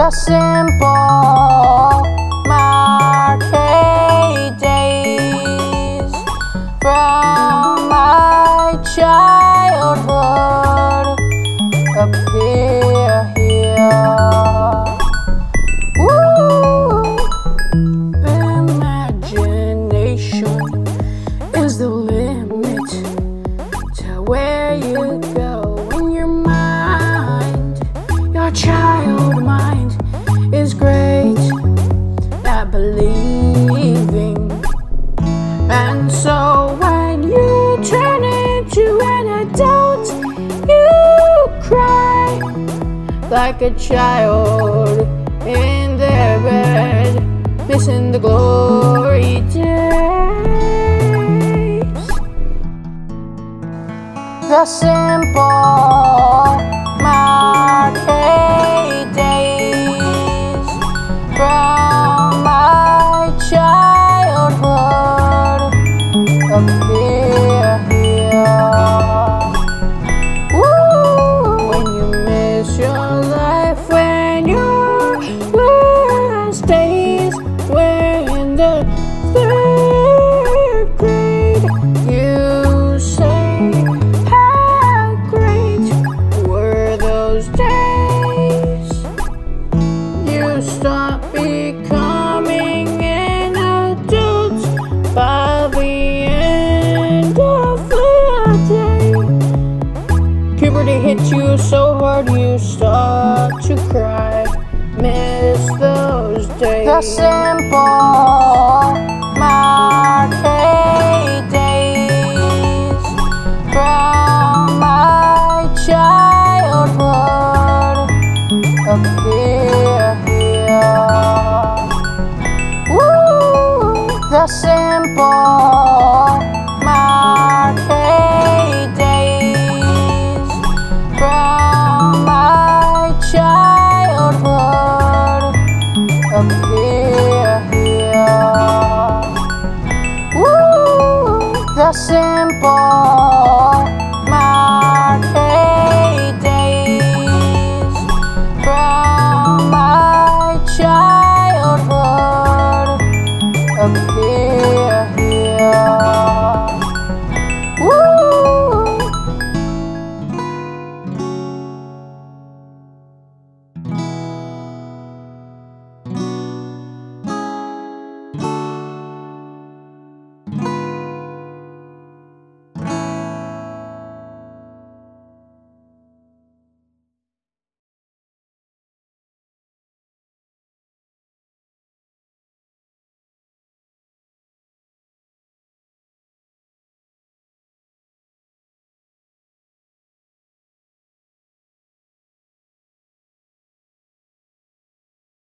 The simple marquee days from my childhood appear here. Woo! Imagination is the limit to where you go in your mind. Your child mind is great at believing, and so when you turn into an adult, you cry like a child in their bed, missing the glory days. The simple marquee days from my childhood appear here. Woo! When you miss your life, when your last days were in the third grade, you say, how great were those days? You stop becoming an adult by the end of the day. Puberty hits you so hard you start to cry. Miss those days. The simple marquee